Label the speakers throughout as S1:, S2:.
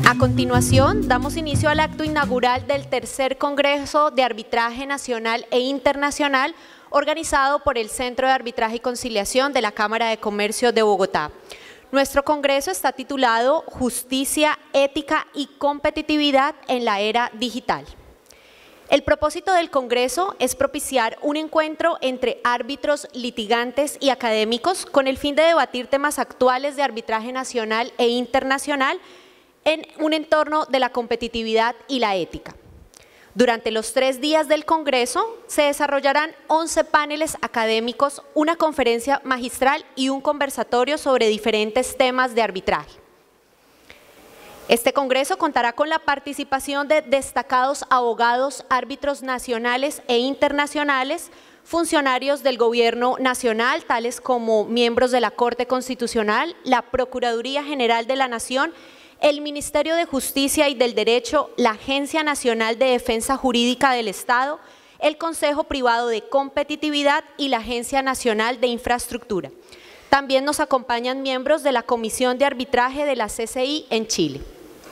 S1: A continuación, damos inicio al acto inaugural del tercer Congreso de Arbitraje Nacional e Internacional organizado por el Centro de Arbitraje y Conciliación de la Cámara de Comercio de Bogotá. Nuestro congreso está titulado Justicia, Ética y Competitividad en la Era Digital. El propósito del Congreso es propiciar un encuentro entre árbitros, litigantes y académicos con el fin de debatir temas actuales de arbitraje nacional e internacional en un entorno de la competitividad y la ética. Durante los 3 días del Congreso se desarrollarán 11 paneles académicos, una conferencia magistral y un conversatorio sobre diferentes temas de arbitraje. Este Congreso contará con la participación de destacados abogados, árbitros nacionales e internacionales, funcionarios del Gobierno Nacional, tales como miembros de la Corte Constitucional, la Procuraduría General de la Nación, el Ministerio de Justicia y del Derecho, la Agencia Nacional de Defensa Jurídica del Estado, el Consejo Privado de Competitividad y la Agencia Nacional de Infraestructura. También nos acompañan miembros de la Comisión de Arbitraje de la CCI en Chile.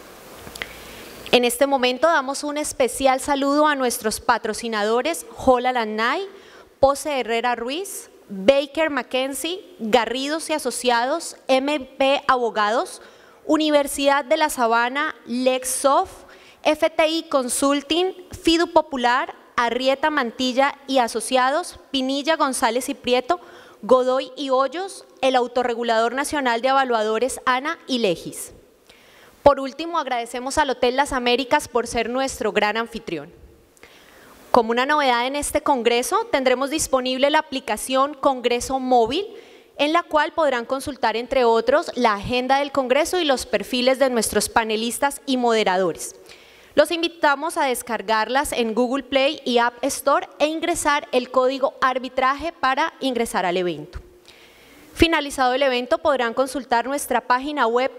S1: En este momento damos un especial saludo a nuestros patrocinadores Holland & Knight, Pose Herrera Ruiz, Baker McKenzie, Garridos y Asociados, MP Abogados, Universidad de La Sabana, LexSoft, FTI Consulting, Fidu Popular, Arrieta Mantilla y Asociados, Pinilla González y Prieto, Godoy y Hoyos, el Autorregulador Nacional de Evaluadores ANA y Legis. Por último, agradecemos al Hotel Las Américas por ser nuestro gran anfitrión. Como una novedad en este congreso, tendremos disponible la aplicación Congreso Móvil, en la cual podrán consultar, entre otros, la agenda del Congreso y los perfiles de nuestros panelistas y moderadores. Los invitamos a descargarlas en Google Play y App Store e ingresar el código arbitraje para ingresar al evento. Finalizado el evento, podrán consultar nuestra página web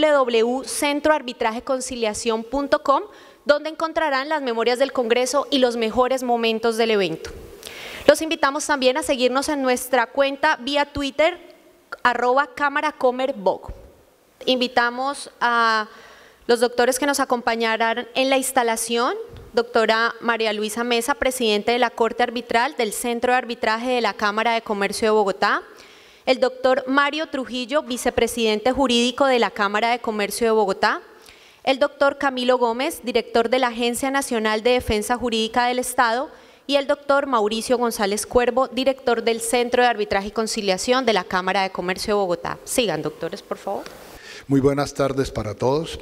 S1: www.centroarbitrajeconciliacion.com, donde encontrarán las memorias del Congreso y los mejores momentos del evento. Los invitamos también a seguirnos en nuestra cuenta vía Twitter, @CámaraComerBog. Invitamos a los doctores que nos acompañarán en la instalación, doctora María Luisa Mesa, presidente de la Corte Arbitral del Centro de Arbitraje de la Cámara de Comercio de Bogotá, el doctor Mario Trujillo, vicepresidente jurídico de la Cámara de Comercio de Bogotá, el doctor Camilo Gómez, director de la Agencia Nacional de Defensa Jurídica del Estado, y el doctor Mauricio González Cuervo, director del Centro de Arbitraje y Conciliación de la Cámara de Comercio de Bogotá. Sigan, doctores, por favor.
S2: Muy buenas tardes para todos.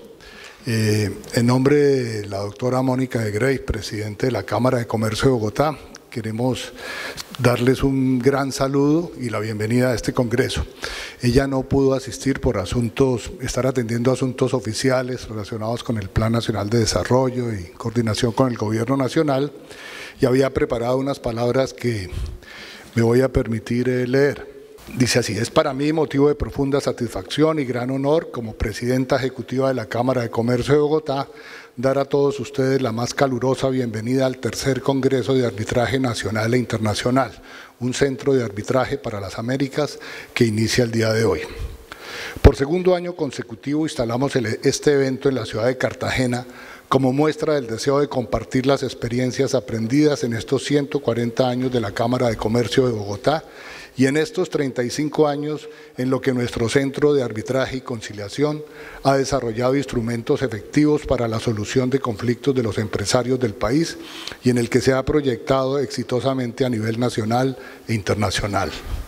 S2: En nombre de la doctora Mónica de Grey, presidente de la Cámara de Comercio de Bogotá, queremos darles un gran saludo y la bienvenida a este congreso. Ella no pudo asistir por estar atendiendo asuntos oficiales relacionados con el Plan Nacional de Desarrollo y coordinación con el Gobierno Nacional, y había preparado unas palabras que me voy a permitir leer. Dice así: es para mí motivo de profunda satisfacción y gran honor como presidenta ejecutiva de la Cámara de Comercio de Bogotá dar a todos ustedes la más calurosa bienvenida al tercer Congreso de Arbitraje Nacional e Internacional, un centro de arbitraje para las Américas que inicia el día de hoy. Por segundo año consecutivo instalamos este evento en la ciudad de Cartagena como muestra del deseo de compartir las experiencias aprendidas en estos 140 años de la Cámara de Comercio de Bogotá y en estos 35 años en lo que nuestro Centro de Arbitraje y Conciliación ha desarrollado instrumentos efectivos para la solución de conflictos de los empresarios del país y en el que se ha proyectado exitosamente a nivel nacional e internacional.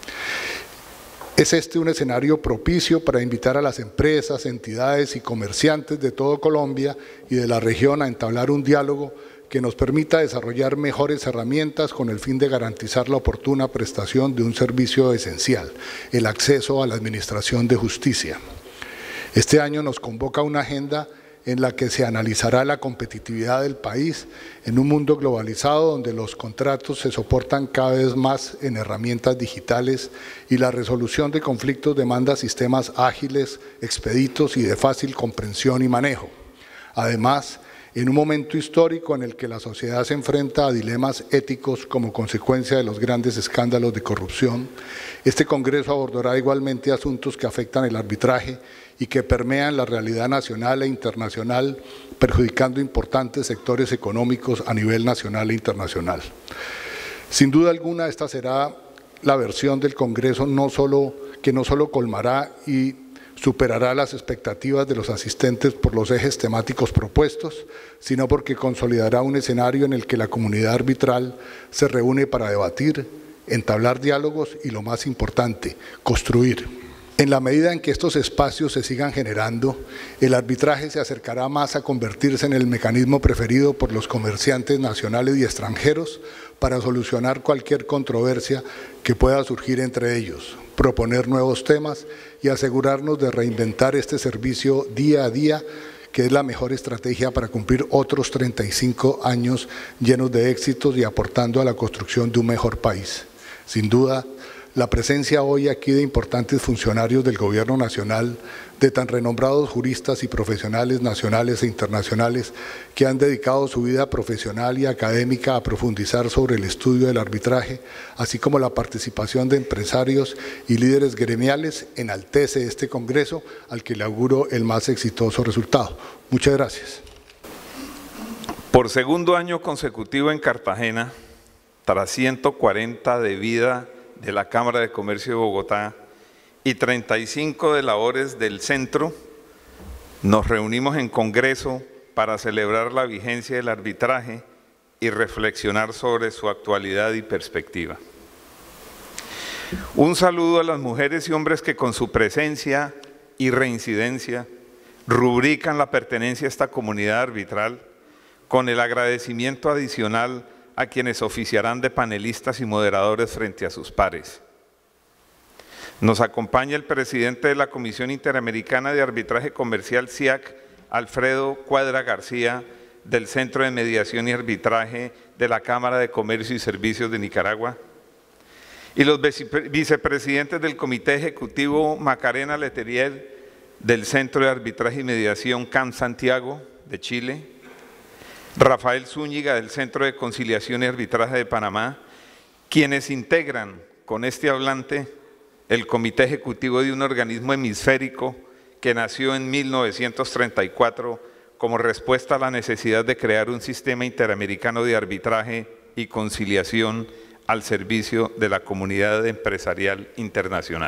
S2: Es este un escenario propicio para invitar a las empresas, entidades y comerciantes de todo Colombia y de la región a entablar un diálogo que nos permita desarrollar mejores herramientas con el fin de garantizar la oportuna prestación de un servicio esencial, el acceso a la administración de justicia. Este año nos convoca una agenda en la que se analizará la competitividad del país en un mundo globalizado donde los contratos se soportan cada vez más en herramientas digitales y la resolución de conflictos demanda sistemas ágiles, expeditos y de fácil comprensión y manejo. Además, en un momento histórico en el que la sociedad se enfrenta a dilemas éticos como consecuencia de los grandes escándalos de corrupción, Este Congreso abordará igualmente asuntos que afectan el arbitraje y que permean la realidad nacional e internacional, perjudicando importantes sectores económicos a nivel nacional e internacional. Sin duda alguna, esta será la versión del Congreso que no solo colmará y superará las expectativas de los asistentes por los ejes temáticos propuestos, sino porque consolidará un escenario en el que la comunidad arbitral se reúne para debatir, entablar diálogos y, lo más importante, construir. En la medida en que estos espacios se sigan generando, el arbitraje se acercará más a convertirse en el mecanismo preferido por los comerciantes nacionales y extranjeros para solucionar cualquier controversia que pueda surgir entre ellos, proponer nuevos temas y asegurarnos de reinventar este servicio día a día, que es la mejor estrategia para cumplir otros 35 años llenos de éxitos y aportando a la construcción de un mejor país. Sin duda, la presencia hoy aquí de importantes funcionarios del Gobierno Nacional, de tan renombrados juristas y profesionales nacionales e internacionales que han dedicado su vida profesional y académica a profundizar sobre el estudio del arbitraje, así como la participación de empresarios y líderes gremiales, enaltece este Congreso al que le auguro el más exitoso resultado. Muchas gracias.
S3: Por segundo año consecutivo en Cartagena, tras 140 de vida de la Cámara de Comercio de Bogotá y 35 de labores del centro, nos reunimos en Congreso para celebrar la vigencia del arbitraje y reflexionar sobre su actualidad y perspectiva. Un saludo a las mujeres y hombres que con su presencia y reincidencia rubrican la pertenencia a esta comunidad arbitral, con el agradecimiento adicional a quienes oficiarán de panelistas y moderadores frente a sus pares. Nos acompaña el presidente de la Comisión Interamericana de Arbitraje Comercial, CIAC, Alfredo Cuadra García, del Centro de Mediación y Arbitraje de la Cámara de Comercio y Servicios de Nicaragua, y los vicepresidentes del Comité Ejecutivo, Macarena Letelier, del Centro de Arbitraje y Mediación CAM Santiago, de Chile, Rafael Zúñiga, del Centro de Conciliación y Arbitraje de Panamá, quienes integran con este hablante el Comité Ejecutivo de un organismo hemisférico que nació en 1934 como respuesta a la necesidad de crear un sistema interamericano de arbitraje y conciliación al servicio de la comunidad empresarial internacional.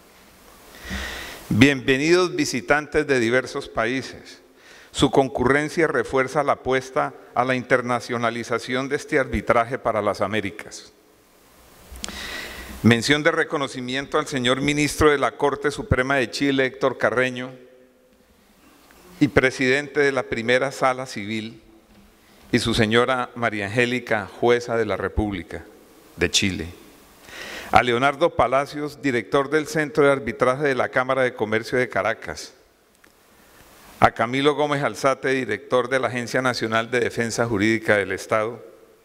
S3: Bienvenidos visitantes de diversos países. Su concurrencia refuerza la apuesta a la internacionalización de este arbitraje para las Américas. Mención de reconocimiento al señor ministro de la Corte Suprema de Chile, Héctor Carreño, y presidente de la Primera Sala Civil, y su señora María Angélica, jueza de la República de Chile. A Leonardo Palacios, director del Centro de Arbitraje de la Cámara de Comercio de Caracas. A Camilo Gómez Alzate, director de la Agencia Nacional de Defensa Jurídica del Estado.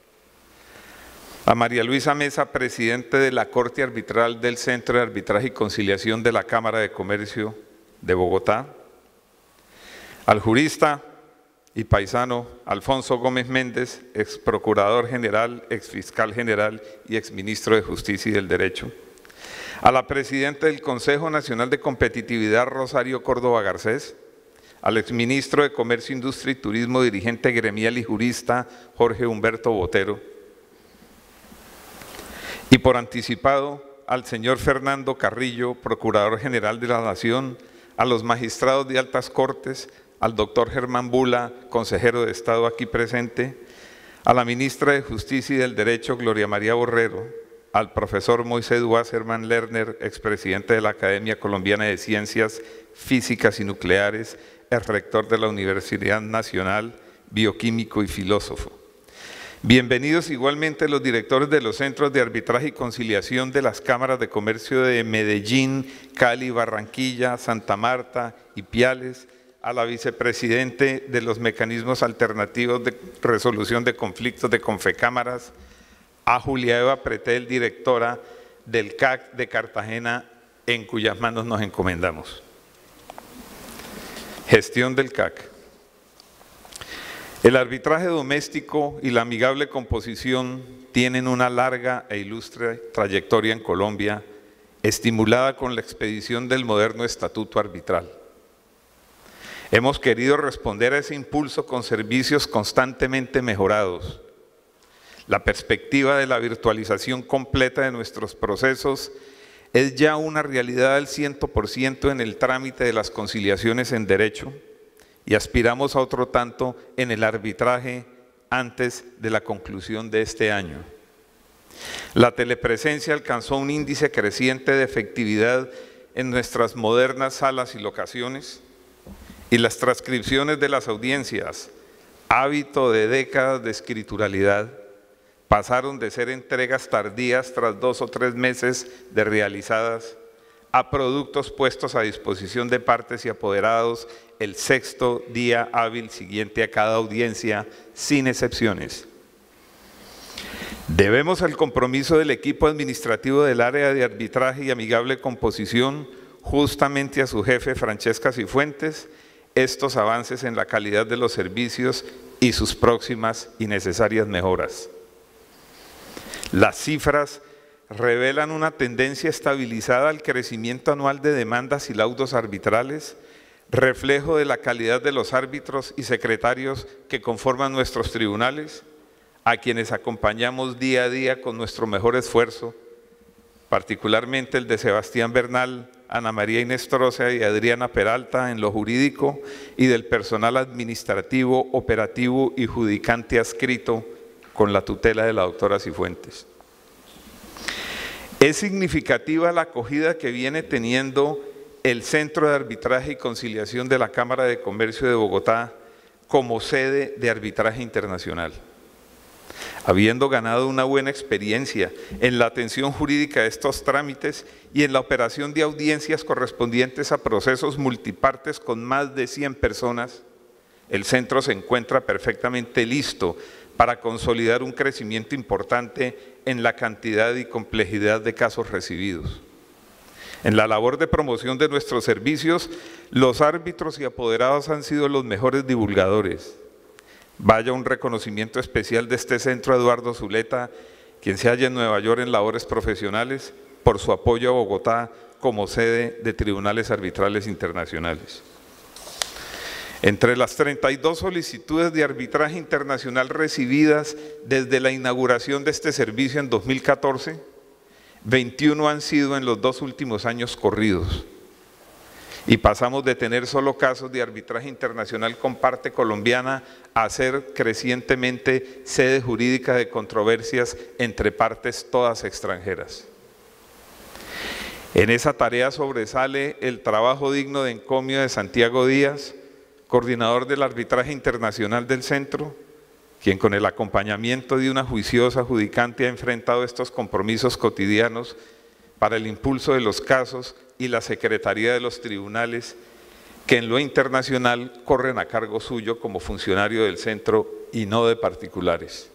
S3: A María Luisa Mesa, presidente de la Corte Arbitral del Centro de Arbitraje y Conciliación de la Cámara de Comercio de Bogotá. Al jurista y paisano Alfonso Gómez Méndez, ex procurador general, ex fiscal general y ex ministro de Justicia y del Derecho. A la presidenta del Consejo Nacional de Competitividad, Rosario Córdoba Garcés. Al exministro de Comercio, Industria y Turismo, dirigente gremial y jurista, Jorge Humberto Botero. Y por anticipado, al señor Fernando Carrillo, Procurador General de la Nación, a los magistrados de altas cortes, al doctor Germán Bula, consejero de Estado aquí presente, a la ministra de Justicia y del Derecho, Gloria María Borrero, al profesor Moisés Wasserman Lerner, expresidente de la Academia Colombiana de Ciencias Físicas y Nucleares, el rector de la Universidad Nacional, bioquímico y filósofo. Bienvenidos igualmente los directores de los Centros de Arbitraje y Conciliación de las Cámaras de Comercio de Medellín, Cali, Barranquilla, Santa Marta y Piales, a la vicepresidente de los Mecanismos Alternativos de Resolución de Conflictos de Confecámaras, a Julia Eva Pretel, directora del CAC de Cartagena, en cuyas manos nos encomendamos. Gestión del CAC. El arbitraje doméstico y la amigable composición tienen una larga e ilustre trayectoria en Colombia estimulada con la expedición del moderno estatuto arbitral. Hemos querido responder a ese impulso con servicios constantemente mejorados. La perspectiva de la virtualización completa de nuestros procesos es ya una realidad al 100% en el trámite de las conciliaciones en derecho y aspiramos a otro tanto en el arbitraje antes de la conclusión de este año. La telepresencia alcanzó un índice creciente de efectividad en nuestras modernas salas y locaciones, y las transcripciones de las audiencias, hábito de décadas de escrituralidad, pasaron de ser entregas tardías tras 2 o 3 meses de realizadas a productos puestos a disposición de partes y apoderados el 6º día hábil siguiente a cada audiencia, sin excepciones. Debemos al compromiso del equipo administrativo del área de arbitraje y amigable composición, justamente a su jefe Francesca Cifuentes, estos avances en la calidad de los servicios y sus próximas y necesarias mejoras. Las cifras revelan una tendencia estabilizada al crecimiento anual de demandas y laudos arbitrales, reflejo de la calidad de los árbitros y secretarios que conforman nuestros tribunales, a quienes acompañamos día a día con nuestro mejor esfuerzo, particularmente el de Sebastián Bernal, Ana María Inestrosa y Adriana Peralta en lo jurídico, y del personal administrativo, operativo y judicante adscrito con la tutela de la doctora Cifuentes. Es significativa la acogida que viene teniendo el Centro de Arbitraje y Conciliación de la Cámara de Comercio de Bogotá como sede de arbitraje internacional. Habiendo ganado una buena experiencia en la atención jurídica de estos trámites y en la operación de audiencias correspondientes a procesos multipartes con más de 100 personas, el centro se encuentra perfectamente listo para consolidar un crecimiento importante en la cantidad y complejidad de casos recibidos. En la labor de promoción de nuestros servicios, los árbitros y apoderados han sido los mejores divulgadores. Vaya un reconocimiento especial de este centro a Eduardo Zuleta, quien se halla en Nueva York en labores profesionales, por su apoyo a Bogotá como sede de tribunales arbitrales internacionales. Entre las 32 solicitudes de arbitraje internacional recibidas desde la inauguración de este servicio en 2014, 21 han sido en los 2 últimos años corridos. Y pasamos de tener solo casos de arbitraje internacional con parte colombiana a ser crecientemente sede jurídica de controversias entre partes todas extranjeras. En esa tarea sobresale el trabajo digno de encomio de Santiago Díaz, coordinador del arbitraje internacional del centro, quien con el acompañamiento de una juiciosa judicante ha enfrentado estos compromisos cotidianos para el impulso de los casos y la Secretaría de los Tribunales, que en lo internacional corren a cargo suyo como funcionario del centro y no de particulares.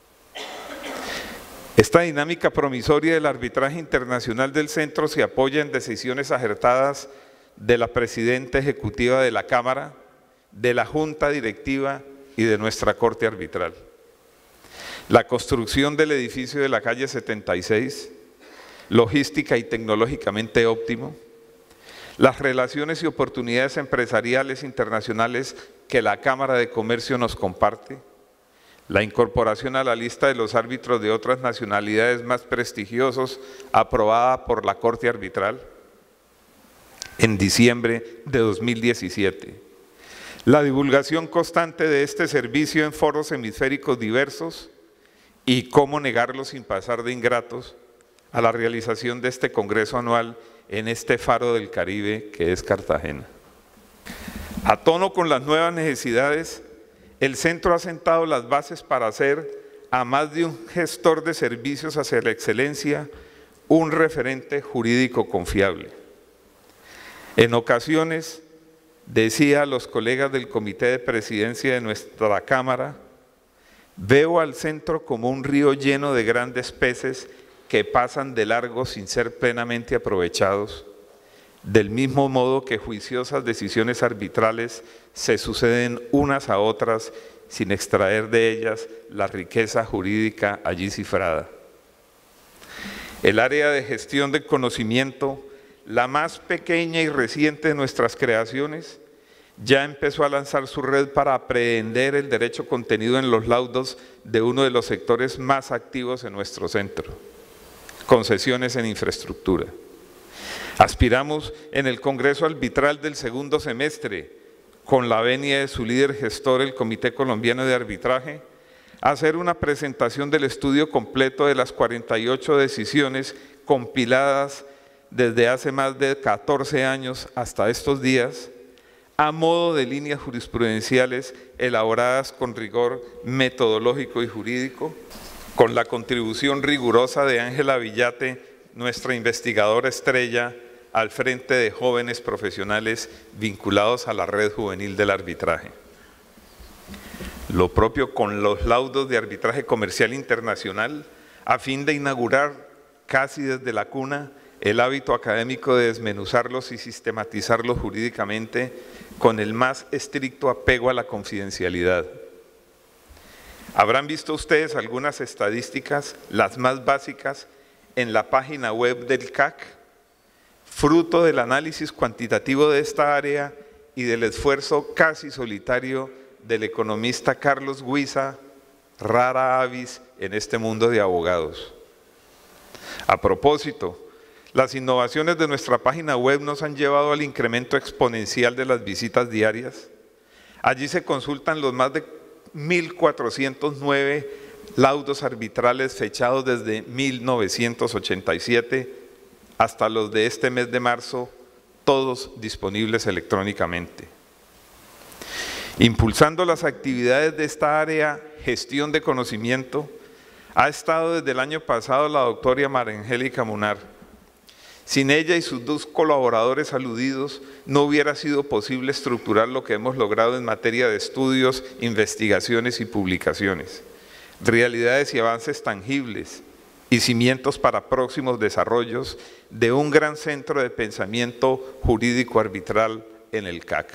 S3: Esta dinámica promisoria del arbitraje internacional del centro se apoya en decisiones acertadas de la presidenta ejecutiva de la Cámara, de la Junta Directiva y de nuestra Corte Arbitral. La construcción del edificio de la calle 76, logística y tecnológicamente óptimo, las relaciones y oportunidades empresariales internacionales que la Cámara de Comercio nos comparte, la incorporación a la lista de los árbitros de otras nacionalidades más prestigiosos aprobada por la Corte Arbitral en diciembre de 2017, la divulgación constante de este servicio en foros hemisféricos diversos y cómo negarlo sin pasar de ingratos a la realización de este congreso anual en este faro del Caribe que es Cartagena. A tono con las nuevas necesidades, el centro ha sentado las bases para hacer, a más de un gestor de servicios hacia la excelencia, un referente jurídico confiable. En ocasiones, decía a los colegas del Comité de Presidencia de nuestra Cámara, veo al centro como un río lleno de grandes peces que pasan de largo sin ser plenamente aprovechados, del mismo modo que juiciosas decisiones arbitrales se suceden unas a otras sin extraer de ellas la riqueza jurídica allí cifrada. El área de gestión del conocimiento, la más pequeña y reciente de nuestras creaciones, ya empezó a lanzar su red para aprehender el derecho contenido en los laudos de uno de los sectores más activos en nuestro centro: concesiones en infraestructura. Aspiramos en el Congreso Arbitral del segundo semestre, con la venia de su líder gestor, el Comité Colombiano de Arbitraje, a hacer una presentación del estudio completo de las 48 decisiones compiladas desde hace más de 14 años hasta estos días, a modo de líneas jurisprudenciales elaboradas con rigor metodológico y jurídico, con la contribución rigurosa de Ángela Villate, nuestra investigadora estrella, al frente de jóvenes profesionales vinculados a la red juvenil del arbitraje. Lo propio con los laudos de arbitraje comercial internacional, a fin de inaugurar casi desde la cuna el hábito académico de desmenuzarlos y sistematizarlos jurídicamente con el más estricto apego a la confidencialidad. Habrán visto ustedes algunas estadísticas, las más básicas, en la página web del CAC, fruto del análisis cuantitativo de esta área y del esfuerzo casi solitario del economista Carlos Guisa, rara avis en este mundo de abogados. A propósito, las innovaciones de nuestra página web nos han llevado al incremento exponencial de las visitas diarias. Allí se consultan los más de 1.409 laudos arbitrales fechados desde 1987 hasta los de este mes de marzo, todos disponibles electrónicamente. Impulsando las actividades de esta área, gestión de conocimiento, ha estado desde el año pasado la doctora María Angélica Munar. Sin ella y sus dos colaboradores aludidos, no hubiera sido posible estructurar lo que hemos logrado en materia de estudios, investigaciones y publicaciones, realidades y avances tangibles y cimientos para próximos desarrollos de un gran centro de pensamiento jurídico arbitral en el CAC.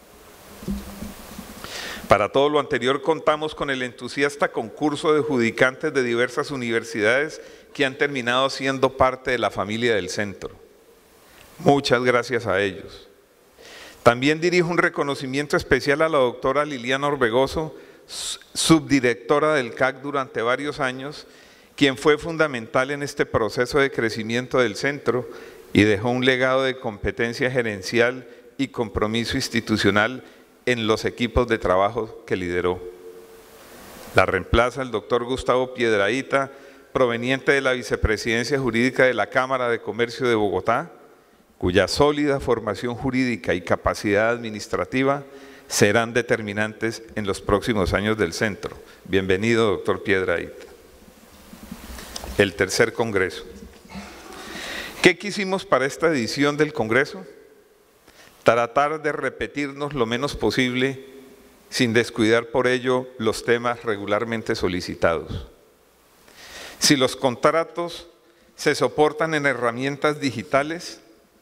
S3: Para todo lo anterior contamos con el entusiasta concurso de judicantes de diversas universidades que han terminado siendo parte de la familia del centro. Muchas gracias a ellos. También dirijo un reconocimiento especial a la doctora Liliana Orbegoso, subdirectora del CAC durante varios años, quien fue fundamental en este proceso de crecimiento del centro y dejó un legado de competencia gerencial y compromiso institucional en los equipos de trabajo que lideró. La reemplaza el doctor Gustavo Piedrahita, proveniente de la Vicepresidencia Jurídica de la Cámara de Comercio de Bogotá, cuya sólida formación jurídica y capacidad administrativa serán determinantes en los próximos años del centro. Bienvenido, doctor Piedrahita. El tercer Congreso. ¿Qué quisimos para esta edición del Congreso? Tratar de repetirnos lo menos posible, sin descuidar por ello los temas regularmente solicitados. Si los contratos se soportan en herramientas digitales,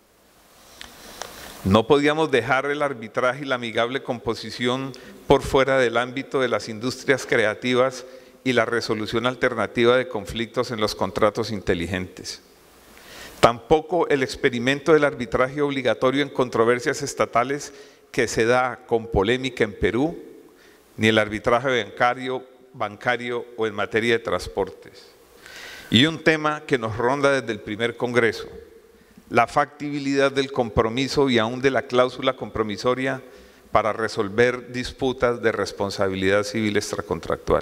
S3: no podíamos dejar el arbitraje y la amigable composición por fuera del ámbito de las industrias creativas y la resolución alternativa de conflictos en los contratos inteligentes. Tampoco el experimento del arbitraje obligatorio en controversias estatales que se da con polémica en Perú, ni el arbitraje bancario o en materia de transportes. Y un tema que nos ronda desde el primer Congreso, la factibilidad del compromiso y aún de la cláusula compromisoria para resolver disputas de responsabilidad civil extracontractual.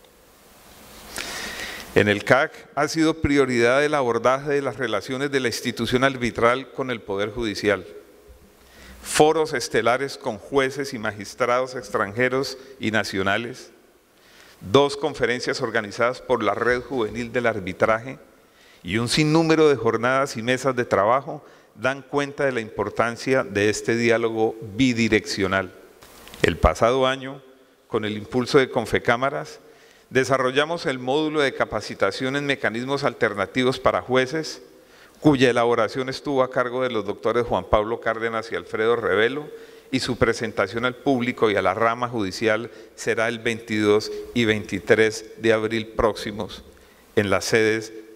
S3: En el CAC ha sido prioridad el abordaje de las relaciones de la institución arbitral con el Poder Judicial. Foros estelares con jueces y magistrados extranjeros y nacionales, 2 conferencias organizadas por la Red Juvenil del Arbitraje y un sinnúmero de jornadas y mesas de trabajo dan cuenta de la importancia de este diálogo bidireccional. El pasado año, con el impulso de Confecámaras, desarrollamos el módulo de capacitación en mecanismos alternativos para jueces, cuya elaboración estuvo a cargo de los doctores Juan Pablo Cárdenas y Alfredo Revelo, y su presentación al público y a la rama judicial será el 22 y 23 de abril próximos en las sedes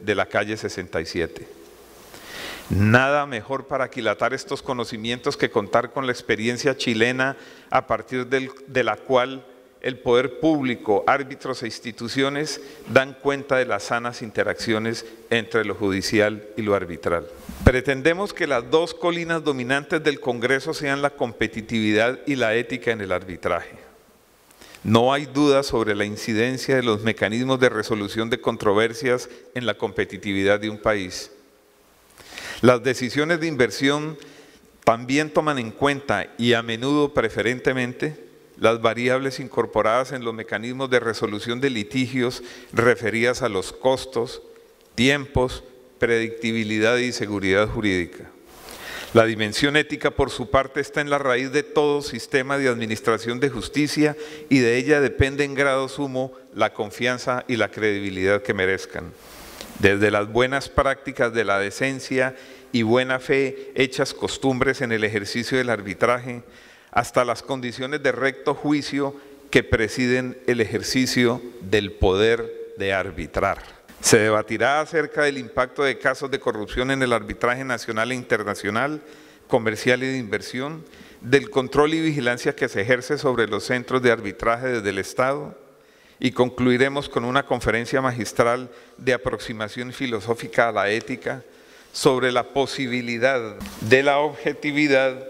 S3: de la calle 67. Nada mejor para aquilatar estos conocimientos que contar con la experiencia chilena a partir de la cual el poder público, árbitros e instituciones dan cuenta de las sanas interacciones entre lo judicial y lo arbitral. Pretendemos que las dos colinas dominantes del Congreso sean la competitividad y la ética en el arbitraje. No hay duda sobre la incidencia de los mecanismos de resolución de controversias en la competitividad de un país. Las decisiones de inversión también toman en cuenta, y a menudo preferentemente, las variables incorporadas en los mecanismos de resolución de litigios referidas a los costos, tiempos, predictibilidad y seguridad jurídica. La dimensión ética, por su parte, está en la raíz de todo sistema de administración de justicia y de ella depende en grado sumo la confianza y la credibilidad que merezcan. Desde las buenas prácticas de la decencia y buena fe hechas costumbres en el ejercicio del arbitraje, hasta las condiciones de recto juicio que presiden el ejercicio del poder de arbitrar. Se debatirá acerca del impacto de casos de corrupción en el arbitraje nacional e internacional, comercial y de inversión, del control y vigilancia que se ejerce sobre los centros de arbitraje desde el Estado, y concluiremos con una conferencia magistral de aproximación filosófica a la ética sobre la posibilidad de la objetividad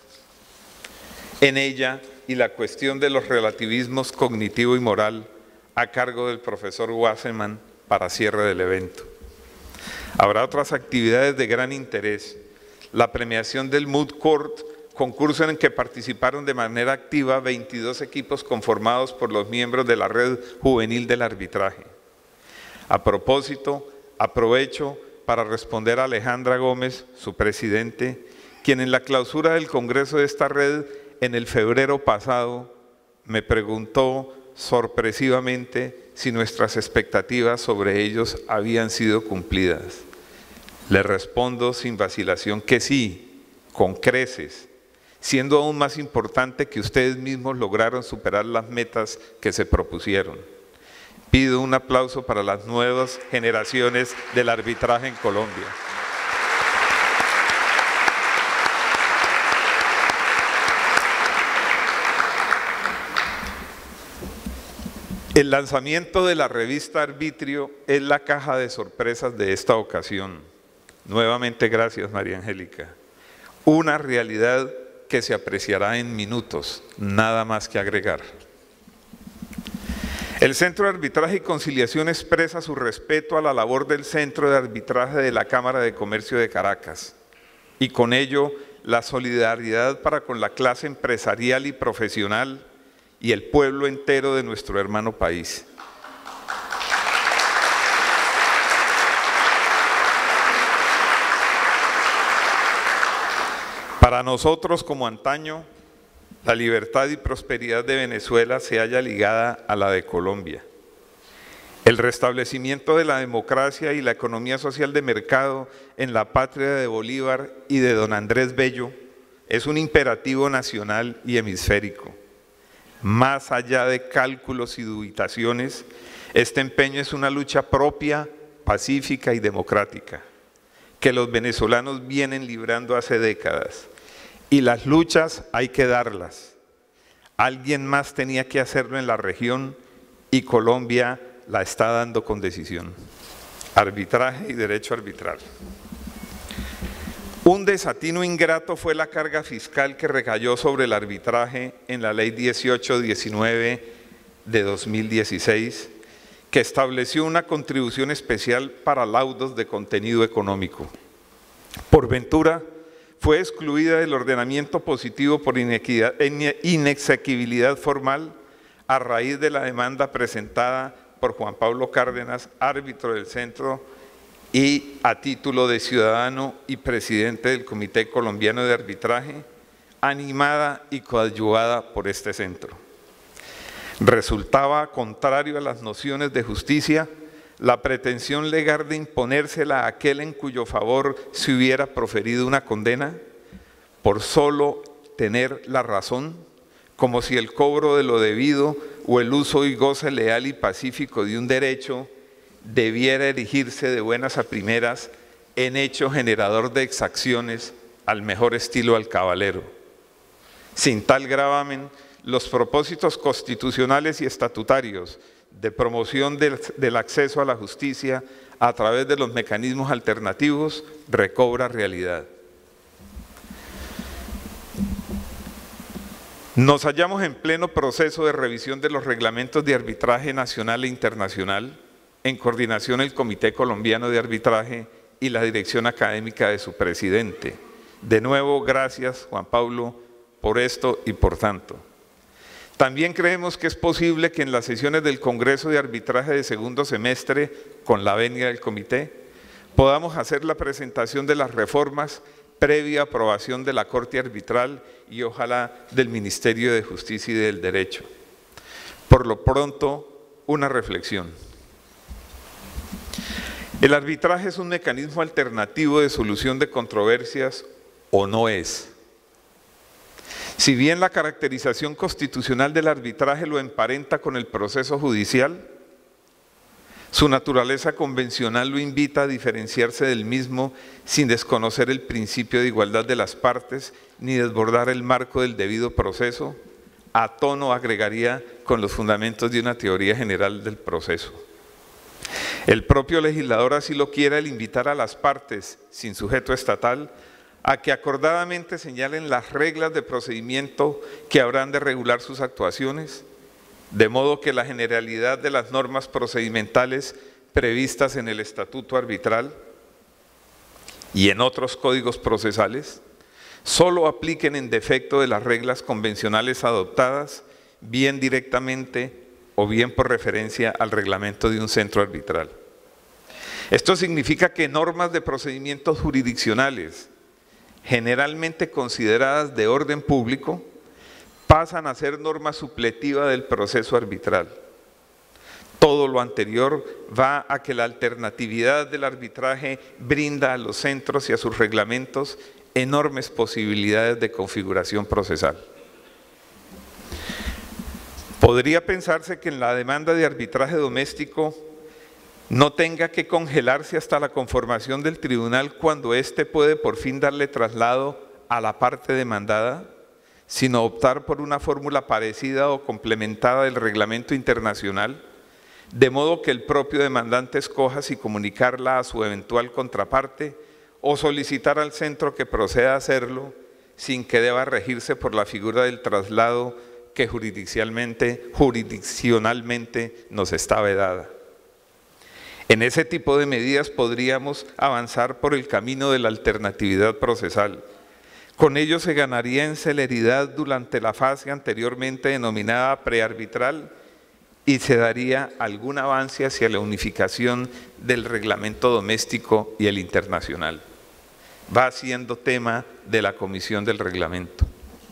S3: en ella y la cuestión de los relativismos cognitivo y moral a cargo del profesor Wasserman para cierre del evento. Habrá otras actividades de gran interés. La premiación del Moot Court, concurso en el que participaron de manera activa 22 equipos conformados por los miembros de la Red Juvenil del Arbitraje. A propósito, aprovecho para responder a Alejandra Gómez, su presidente, quien en la clausura del congreso de esta red en el febrero pasado me preguntó sorpresivamente si nuestras expectativas sobre ellos habían sido cumplidas. Le respondo sin vacilación que sí, con creces, siendo aún más importante que ustedes mismos lograron superar las metas que se propusieron. Pido un aplauso para las nuevas generaciones del arbitraje en Colombia. El lanzamiento de la revista Arbitrio es la caja de sorpresas de esta ocasión. Nuevamente gracias, María Angélica. Una realidad que se apreciará en minutos, nada más que agregar. El Centro de Arbitraje y Conciliación expresa su respeto a la labor del Centro de Arbitraje de la Cámara de Comercio de Caracas y con ello la solidaridad para con la clase empresarial y profesional y el pueblo entero de nuestro hermano país. Para nosotros, como antaño, la libertad y prosperidad de Venezuela se halla ligada a la de Colombia. El restablecimiento de la democracia y la economía social de mercado en la patria de Bolívar y de don Andrés Bello es un imperativo nacional y hemisférico. Más allá de cálculos y dubitaciones, este empeño es una lucha propia, pacífica y democrática, que los venezolanos vienen librando hace décadas. Y las luchas hay que darlas. Alguien más tenía que hacerlo en la región y Colombia la está dando con decisión. Arbitraje y derecho arbitral. Un desatino ingrato fue la carga fiscal que recayó sobre el arbitraje en la Ley 1819 de 2016, que estableció una contribución especial para laudos de contenido económico. Por ventura, fue excluida del ordenamiento positivo por inexequibilidad formal a raíz de la demanda presentada por Juan Pablo Cárdenas, árbitro del centro y a título de ciudadano y presidente del Comité Colombiano de Arbitraje, animada y coadyuvada por este centro. Resultaba contrario a las nociones de justicia la pretensión legal de imponérsela a aquel en cuyo favor se hubiera proferido una condena por solo tener la razón, como si el cobro de lo debido o el uso y goce leal y pacífico de un derecho debiera erigirse de buenas a primeras en hecho generador de exacciones al mejor estilo alcabalero. Sin tal gravamen, los propósitos constitucionales y estatutarios de promoción del acceso a la justicia a través de los mecanismos alternativos recobra realidad. Nos hallamos en pleno proceso de revisión de los reglamentos de arbitraje nacional e internacional, en coordinación el Comité Colombiano de Arbitraje y la dirección académica de su presidente. De nuevo, gracias, Juan Pablo, por esto y por tanto. También creemos que es posible que en las sesiones del Congreso de Arbitraje de segundo semestre, con la venia del Comité, podamos hacer la presentación de las reformas previa aprobación de la Corte Arbitral y ojalá del Ministerio de Justicia y del Derecho. Por lo pronto, una reflexión. ¿El arbitraje es un mecanismo alternativo de solución de controversias o no es? Si bien la caracterización constitucional del arbitraje lo emparenta con el proceso judicial, su naturaleza convencional lo invita a diferenciarse del mismo sin desconocer el principio de igualdad de las partes ni desbordar el marco del debido proceso, a tono agregaría con los fundamentos de una teoría general del proceso. El propio legislador así lo quiere al invitar a las partes, sin sujeto estatal, a que acordadamente señalen las reglas de procedimiento que habrán de regular sus actuaciones, de modo que la generalidad de las normas procedimentales previstas en el Estatuto Arbitral y en otros códigos procesales solo apliquen en defecto de las reglas convencionales adoptadas, bien directamente o bien por referencia al reglamento de un centro arbitral. Esto significa que normas de procedimientos jurisdiccionales, generalmente consideradas de orden público, pasan a ser norma supletiva del proceso arbitral. Todo lo anterior va a que la alternatividad del arbitraje brinda a los centros y a sus reglamentos enormes posibilidades de configuración procesal. Podría pensarse que en la demanda de arbitraje doméstico no tenga que congelarse hasta la conformación del tribunal cuando éste puede por fin darle traslado a la parte demandada, sino optar por una fórmula parecida o complementada del reglamento internacional, de modo que el propio demandante escoja si comunicarla a su eventual contraparte o solicitar al centro que proceda a hacerlo sin que deba regirse por la figura del traslado que jurisdiccionalmente nos está vedada. En ese tipo de medidas podríamos avanzar por el camino de la alternatividad procesal. Con ello se ganaría en celeridad durante la fase anteriormente denominada prearbitral y se daría algún avance hacia la unificación del reglamento doméstico y el internacional. Va siendo tema de la comisión del reglamento.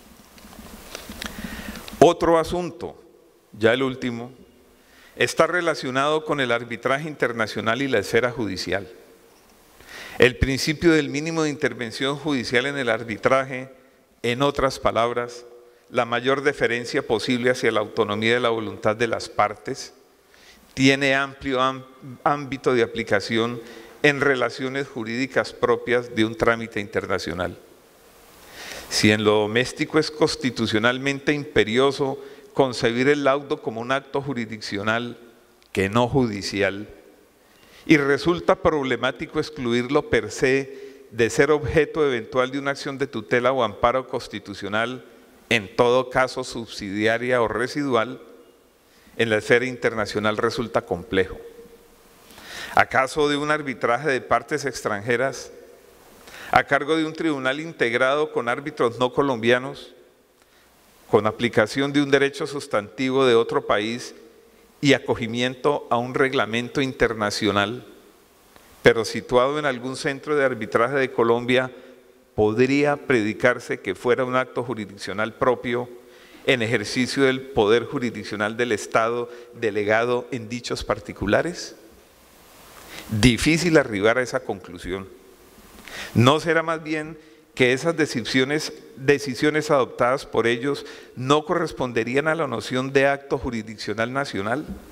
S3: Otro asunto, ya el último, está relacionado con el arbitraje internacional y la esfera judicial. El principio del mínimo de intervención judicial en el arbitraje, en otras palabras, la mayor deferencia posible hacia la autonomía de la voluntad de las partes, tiene amplio ámbito de aplicación en relaciones jurídicas propias de un trámite internacional. Si en lo doméstico es constitucionalmente imperioso concebir el laudo como un acto jurisdiccional que no judicial, y resulta problemático excluirlo per se de ser objeto eventual de una acción de tutela o amparo constitucional, en todo caso subsidiaria o residual, en la esfera internacional resulta complejo. ¿Acaso de un arbitraje de partes extranjeras a cargo de un tribunal integrado con árbitros no colombianos, con aplicación de un derecho sustantivo de otro país y acogimiento a un reglamento internacional, pero situado en algún centro de arbitraje de Colombia, podría predicarse que fuera un acto jurisdiccional propio en ejercicio del poder jurisdiccional del Estado delegado en dichos particulares? Difícil arribar a esa conclusión. ¿No será más bien que esas decisiones adoptadas por ellos no corresponderían a la noción de acto jurisdiccional nacional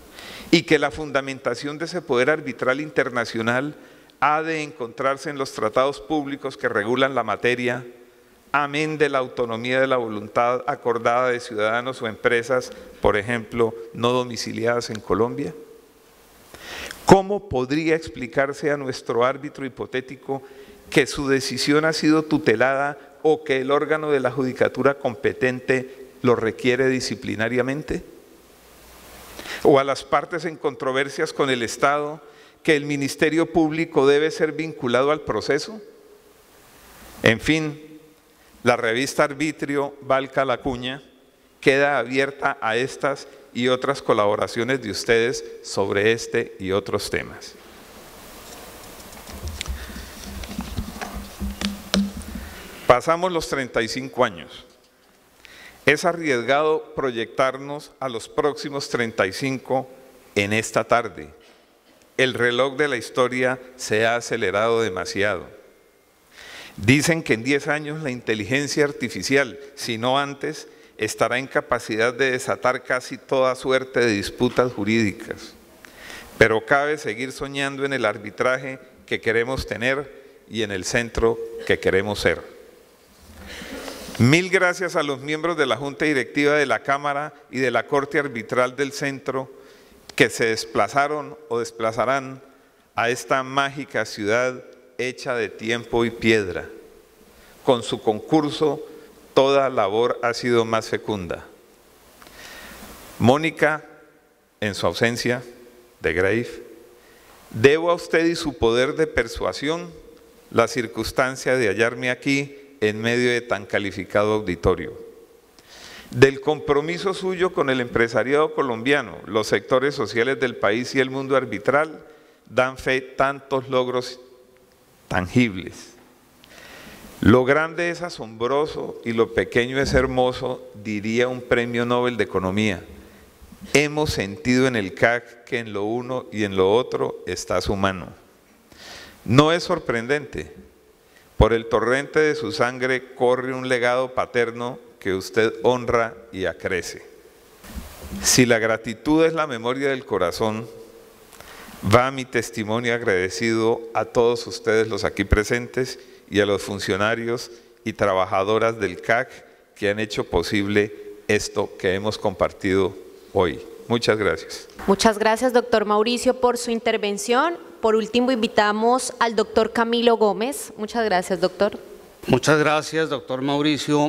S3: y que la fundamentación de ese poder arbitral internacional ha de encontrarse en los tratados públicos que regulan la materia, amén de la autonomía de la voluntad acordada de ciudadanos o empresas, por ejemplo, no domiciliadas en Colombia? ¿Cómo podría explicarse a nuestro árbitro hipotético que su decisión ha sido tutelada o que el órgano de la judicatura competente lo requiere disciplinariamente? ¿O a las partes en controversias con el Estado que el Ministerio Público debe ser vinculado al proceso? En fin, la revista Arbitrio valga la cuña, queda abierta a estas y otras colaboraciones de ustedes sobre este y otros temas. Pasamos los 35 años. Es arriesgado proyectarnos a los próximos 35 en esta tarde. El reloj de la historia se ha acelerado demasiado. Dicen que en 10 años la inteligencia artificial, si no antes, estará en capacidad de desatar casi toda suerte de disputas jurídicas. Pero cabe seguir soñando en el arbitraje que queremos tener y en el centro que queremos ser. Mil gracias a los miembros de la Junta Directiva de la Cámara y de la Corte Arbitral del Centro que se desplazaron o desplazarán a esta mágica ciudad hecha de tiempo y piedra. Con su concurso, toda labor ha sido más fecunda. Mónica, en su ausencia, de Grave, debo a usted y su poder de persuasión la circunstancia de hallarme aquí en medio de tan calificado auditorio. Del compromiso suyo con el empresariado colombiano, los sectores sociales del país y el mundo arbitral dan fe tantos logros tangibles. Lo grande es asombroso y lo pequeño es hermoso, diría un premio Nobel de Economía. Hemos sentido en el CAC que en lo uno y en lo otro está su mano. No es sorprendente. Por el torrente de su sangre corre un legado paterno que usted honra y acrece. Si la gratitud es la memoria del corazón, va mi testimonio agradecido a todos ustedes los aquí presentes y a los funcionarios y trabajadoras del CAC que han hecho posible esto que hemos compartido hoy. Muchas gracias.
S1: Muchas gracias, doctor Mauricio, por su intervención. Por último, invitamos al doctor Camilo Gómez. Muchas gracias, doctor.
S4: Muchas gracias, doctor Mauricio,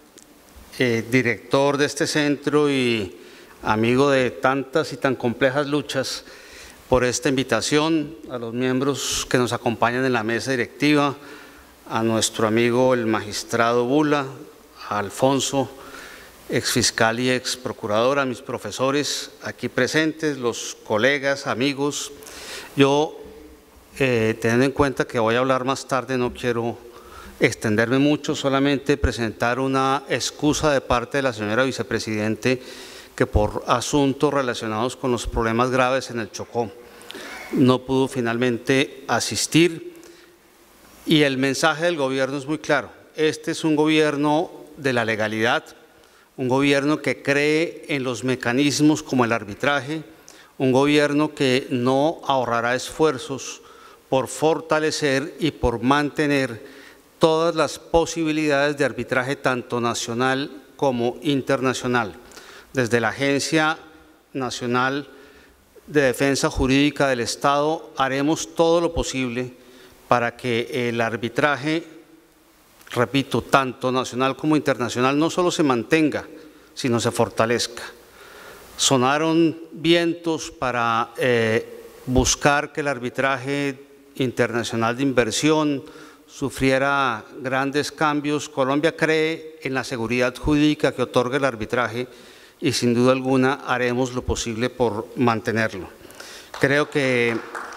S4: director de este centro y amigo de tantas y tan complejas luchas, por esta invitación, a los miembros que nos acompañan en la mesa directiva, a nuestro amigo el magistrado Bula, a Alfonso, exfiscal y ex procurador, a mis profesores aquí presentes, los colegas, amigos. Yo, teniendo en cuenta que voy a hablar más tarde, no quiero extenderme mucho, solamente presentar una excusa de parte de la señora vicepresidente que por asuntos relacionados con los problemas graves en el Chocó no pudo finalmente asistir. Y el mensaje del gobierno es muy claro. Este es un gobierno de la legalidad, un gobierno que cree en los mecanismos como el arbitraje, un gobierno que no ahorrará esfuerzos por fortalecer y por mantener todas las posibilidades de arbitraje tanto nacional como internacional. Desde la Agencia Nacional de Defensa Jurídica del Estado haremos todo lo posible para que el arbitraje, repito, tanto nacional como internacional, no solo se mantenga, sino se fortalezca. Sonaron vientos para buscar que el arbitraje internacional de inversión sufriera grandes cambios. Colombia cree en la seguridad jurídica que otorga el arbitraje y sin duda alguna haremos lo posible por mantenerlo. Creo que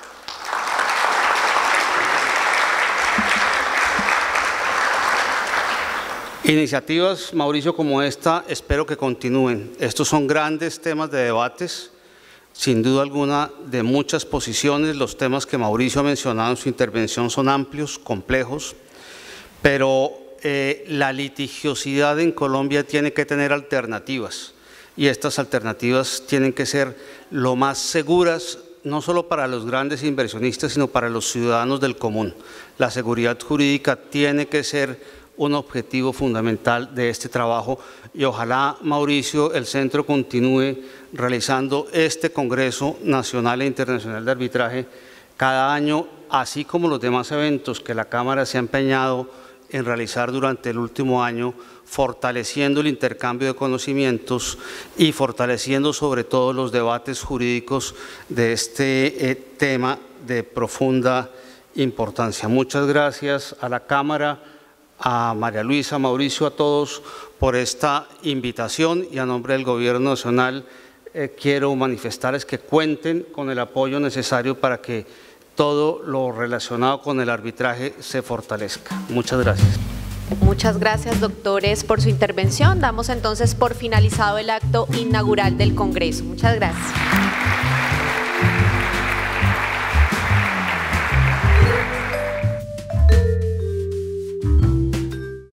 S4: iniciativas, Mauricio, como esta, espero que continúen. Estos son grandes temas de debates, sin duda alguna, de muchas posiciones. Los temas que Mauricio ha mencionado en su intervención son amplios, complejos, pero la litigiosidad en Colombia tiene que tener alternativas. y estas alternativas tienen que ser lo más seguras, no solo para los grandes inversionistas, sino para los ciudadanos del común. La seguridad jurídica tiene que ser un objetivo fundamental de este trabajo y ojalá, Mauricio, el centro continúe realizando este Congreso Nacional e Internacional de Arbitraje cada año, así como los demás eventos que la Cámara se ha empeñado en realizar durante el último año, fortaleciendo el intercambio de conocimientos y fortaleciendo sobre todo los debates jurídicos de este tema de profunda importancia. Muchas gracias a la Cámara, a María Luisa, Mauricio, a todos por esta invitación, y a nombre del Gobierno Nacional quiero manifestarles que cuenten con el apoyo necesario para que todo lo relacionado con el arbitraje se fortalezca. Muchas gracias.
S1: Muchas gracias, doctores, por su intervención. Damos entonces por finalizado el acto inaugural del Congreso. Muchas gracias.